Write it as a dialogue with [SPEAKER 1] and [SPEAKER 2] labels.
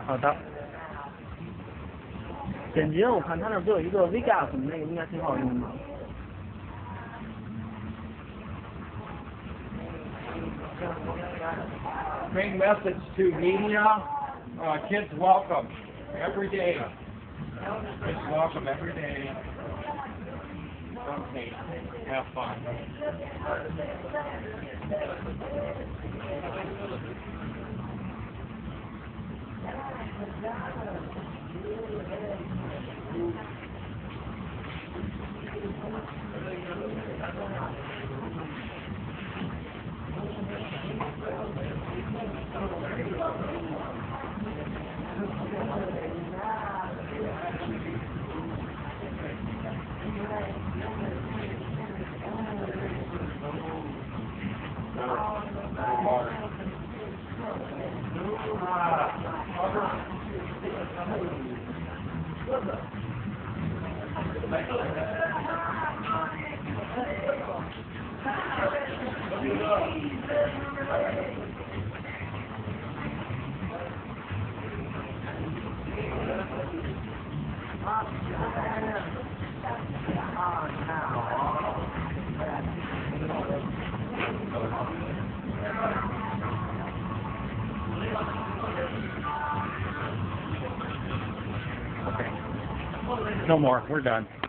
[SPEAKER 1] 好的。点击我看它那不有一个 VGAP 那个应该挺好用的。
[SPEAKER 2] Main message to media, kids welcome every day. Kids welcome every day. Okay, have fun.
[SPEAKER 1] No more. We're done.